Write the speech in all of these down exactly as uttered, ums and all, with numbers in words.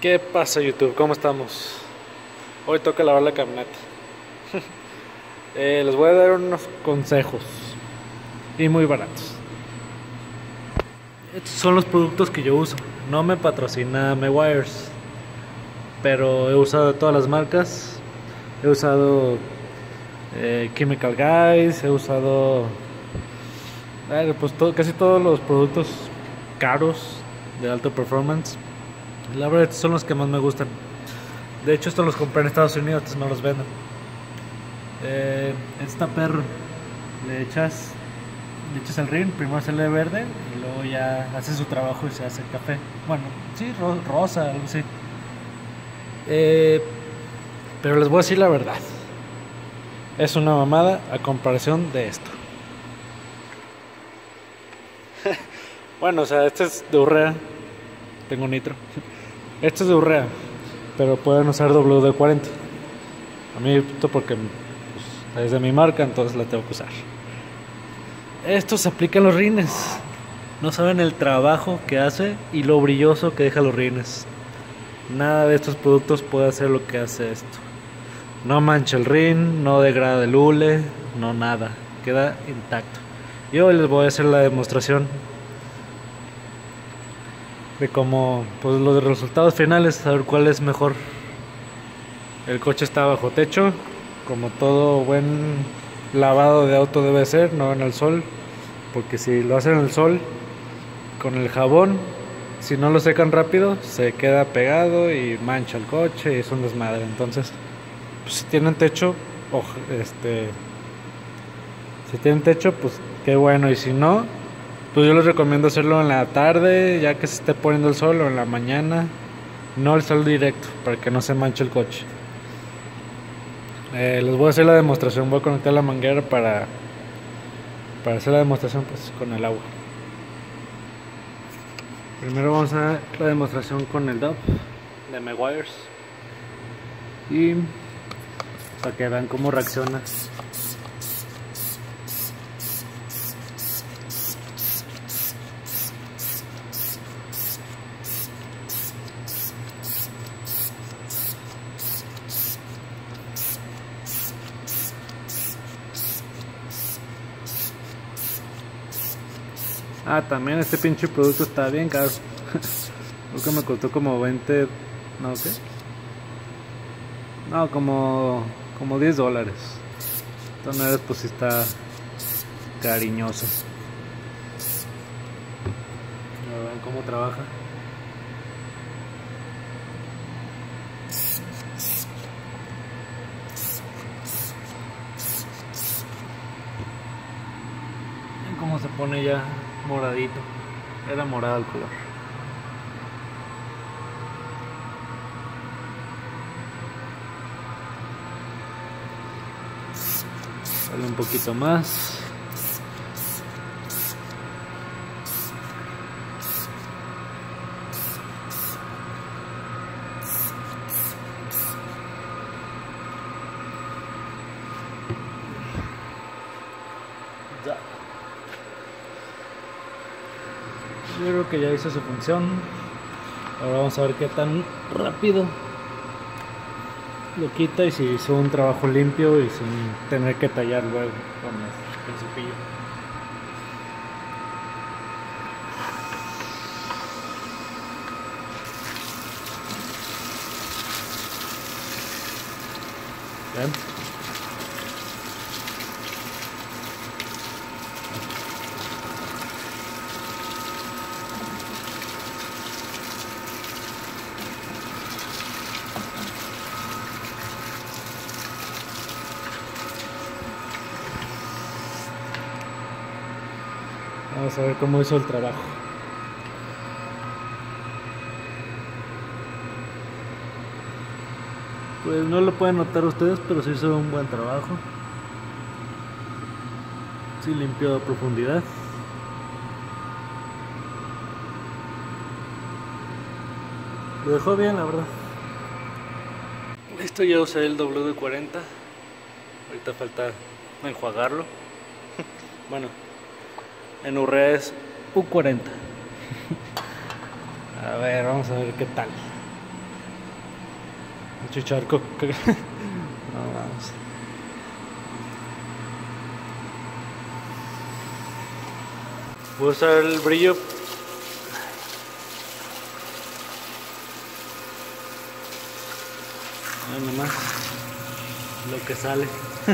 ¿Qué pasa, YouTube? ¿Cómo estamos? Hoy toca lavar la camioneta. eh, les voy a dar unos consejos y muy baratos. Estos son los productos que yo uso. No me patrocina Meguiar's, pero he usado de todas las marcas. He usado eh, Chemical Guys, he usado eh, pues todo, casi todos los productos caros de alto performance. La verdad, estos son los que más me gustan. De hecho, estos los compré en Estados Unidos, estos no los venden. Eh, esta perro, le echas, le echas el rin, primero sale verde y luego ya hace su trabajo y se hace café. Bueno, sí, ro rosa, algo así. Eh, pero les voy a decir la verdad. Es una mamada a comparación de esto. Bueno, o sea, este es de Urrea. Tengo nitro. Este es de Urrea, pero pueden usar W D cuarenta. A mí, porque pues, es de mi marca, entonces la tengo que usar. Esto se aplica en los rines. No saben el trabajo que hace y lo brilloso que deja los rines. Nada de estos productos puede hacer lo que hace esto. No mancha el rin, no degrada el hule, no nada. Queda intacto. Y hoy les voy a hacer la demostración de cómo, pues los resultados finales, saber cuál es mejor. El coche está bajo techo, como todo buen lavado de auto debe ser, no en el sol, porque si lo hacen en el sol con el jabón, si no lo secan rápido, se queda pegado y mancha el coche y es un desmadre. Entonces, pues, si tienen techo, o, este, si tienen techo, pues qué bueno, y si no, pues yo les recomiendo hacerlo en la tarde, ya que se esté poniendo el sol, o en la mañana, no el sol directo, para que no se manche el coche. Eh, les voy a hacer la demostración, voy a conectar la manguera para, para hacer la demostración pues, con el agua. Primero vamos a hacer la demostración con el D O P de Meguiar's y para que vean cómo reacciona. Ah, también este pinche producto está bien caro. Creo que me costó como veinte... ¿No qué? No, como... Como diez dólares. Entonces pues sí está cariñoso. A ver cómo trabaja. Ven cómo se pone ya moradito. Era morado el color. Sale un poquito más. Ya. Yo creo que ya hizo su función. Ahora vamos a ver qué tan rápido lo quita y si hizo un trabajo limpio y sin tener que tallar luego con el, el cepillo. ¿Ven? Vamos a ver cómo hizo el trabajo. Pues no lo pueden notar ustedes, pero sí hizo un buen trabajo. Sí limpió a profundidad. Lo dejó bien, la verdad. Listo, ya usé el W D cuarenta. Ahorita falta enjuagarlo. Bueno, en Urrea es U cuarenta. A ver, vamos a ver qué tal. Un chicharco. No, vamos. Voy a usar el brillo. Nada más lo que sale.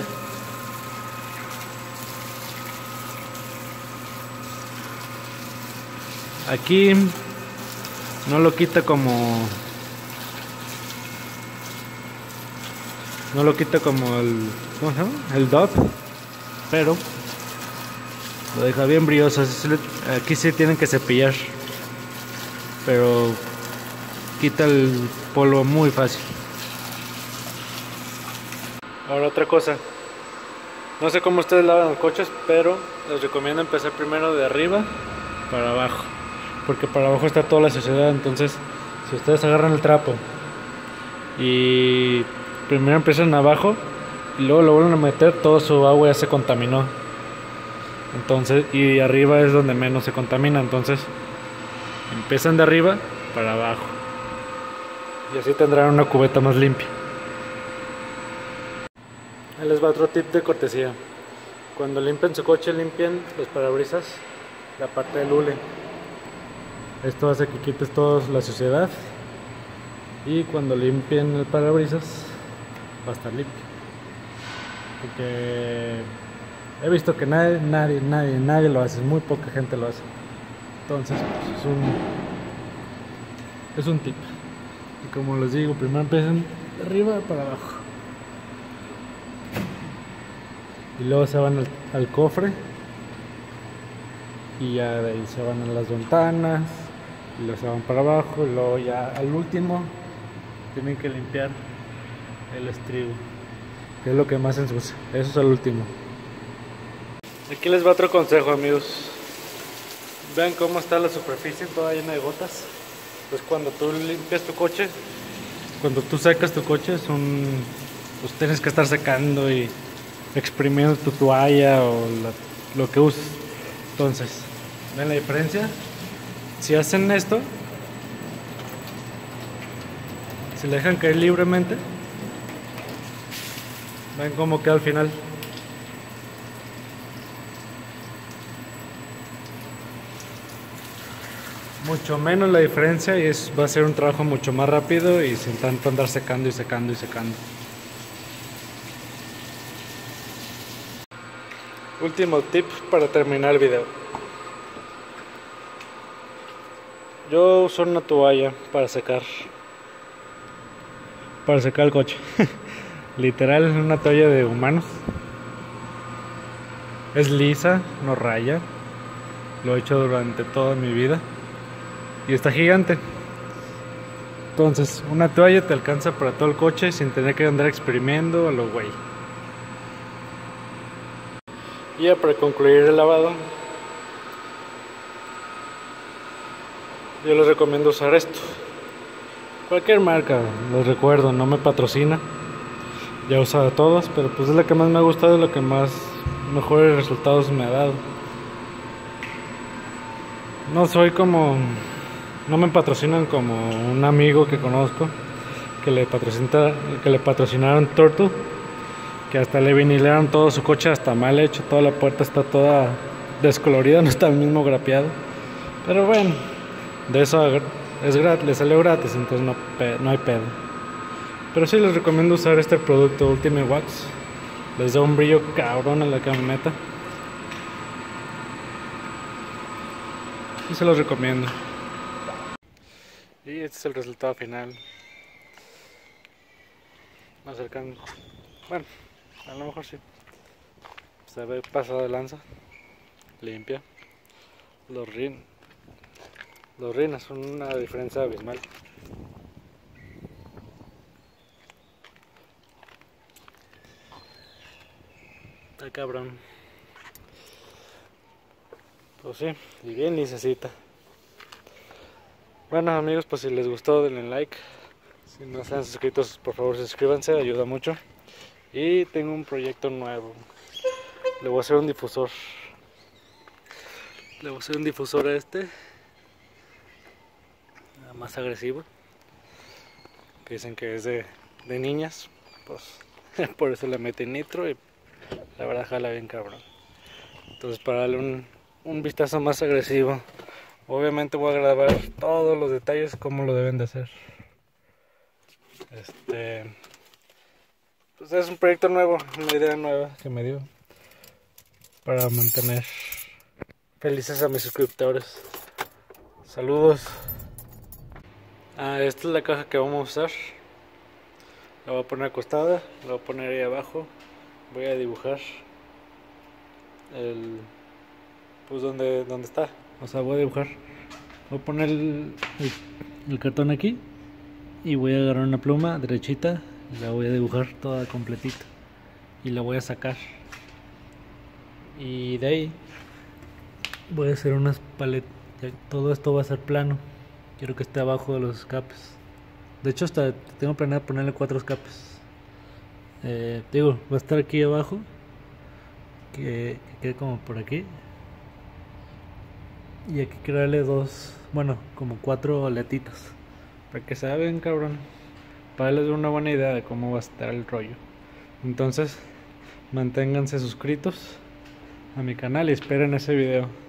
Aquí no lo quita como no lo quita como el ¿cómo se llama? El dot, pero lo deja bien brilloso. Aquí sí tienen que cepillar, pero quita el polvo muy fácil. Ahora otra cosa, no sé cómo ustedes lavan los coches, pero les recomiendo empezar primero de arriba para abajo, porque para abajo está toda la suciedad. Entonces si ustedes agarran el trapo y primero empiezan abajo y luego lo vuelven a meter, todo su agua ya se contaminó. Entonces, y arriba es donde menos se contamina. Entonces empiezan de arriba para abajo y así tendrán una cubeta más limpia. Ahí les va otro tip de cortesía. Cuando limpien su coche, limpien los parabrisas, la parte del hule. Esto hace que quites toda la suciedad, y cuando limpien el parabrisas va a estar limpio. Porque he visto que nadie, nadie, nadie, nadie lo hace, muy poca gente lo hace. Entonces pues, es un es un tip. Y como les digo, primero empiezan de arriba para abajo. Y luego se van al, al cofre, y ya de ahí se van a las ventanas, y luego se van para abajo, y luego ya al último tienen que limpiar el estribo, que es lo que más ensucia. Eso es al último. Aquí les va otro consejo, amigos. Vean cómo está la superficie toda llena de gotas. Pues cuando tú limpias tu coche, cuando tú secas tu coche, es un, pues tienes que estar secando y exprimiendo tu toalla o la, lo que uses. Entonces, ¿ven la diferencia? Si hacen esto, si le dejan caer libremente, ven cómo queda al final. Mucho menos la diferencia, y es, va a ser un trabajo mucho más rápido y sin tanto andar secando y secando y secando. Último tip para terminar el video. Yo uso una toalla para secar Para secar el coche. Literal, es una toalla de humanos. Es lisa, no raya. Lo he hecho durante toda mi vida y está gigante. Entonces una toalla te alcanza para todo el coche sin tener que andar exprimiendo a lo güey. Y ya para concluir el lavado, yo les recomiendo usar esto. Cualquier marca, les recuerdo, no me patrocina. Ya he usado todas, pero pues es la que más me ha gustado y la que más mejores resultados me ha dado. No soy como, no me patrocinan como un amigo que conozco que le patrocina, que le patrocinaron Turtle, que hasta le vinilearon todo su coche, hasta mal hecho, toda la puerta está toda descolorida, no está el mismo grapeado. Pero bueno, de eso es gratis, le salió gratis, entonces no, no hay pedo. Pero sí les recomiendo usar este producto Ultimate Wax. Les da un brillo cabrón a la camioneta y se los recomiendo. Y este es el resultado final. Más cercano. Bueno, a lo mejor sí. Se ve pasado de lanza. Limpia. Los rin. Los rines son una diferencia abismal. Está cabrón. Pues sí, y bien lisecita. Bueno amigos, pues si les gustó denle like. Si no se han suscrito, por favor suscríbanse, ayuda mucho. Y tengo un proyecto nuevo. Le voy a hacer un difusor. Le voy a hacer un difusor a este, más agresivo, que dicen que es de de niñas, pues por eso le metí nitro y la verdad jala bien cabrón. Entonces para darle un, un vistazo más agresivo, obviamente voy a grabar todos los detalles como lo deben de hacer. Este, pues es un proyecto nuevo, una idea nueva que me dio para mantener felices a mis suscriptores. Saludos. Ah, esta es la caja que vamos a usar. La voy a poner acostada, la voy a poner ahí abajo. Voy a dibujar el, pues donde, donde está. O sea, voy a dibujar. Voy a poner el, el, el cartón aquí y voy a agarrar una pluma derechita y la voy a dibujar toda completita y la voy a sacar. Y de ahí voy a hacer unas paletas. Todo esto va a ser plano. Quiero que esté abajo de los escapes. De hecho hasta tengo planeado ponerle cuatro escapes. Eh, digo, va a estar aquí abajo. Que, que quede como por aquí. Y aquí quiero darle dos, bueno, como cuatro aletitas. Para que se vea bien cabrón. Para darles una buena idea de cómo va a estar el rollo. Entonces, manténganse suscritos a mi canal y esperen ese video.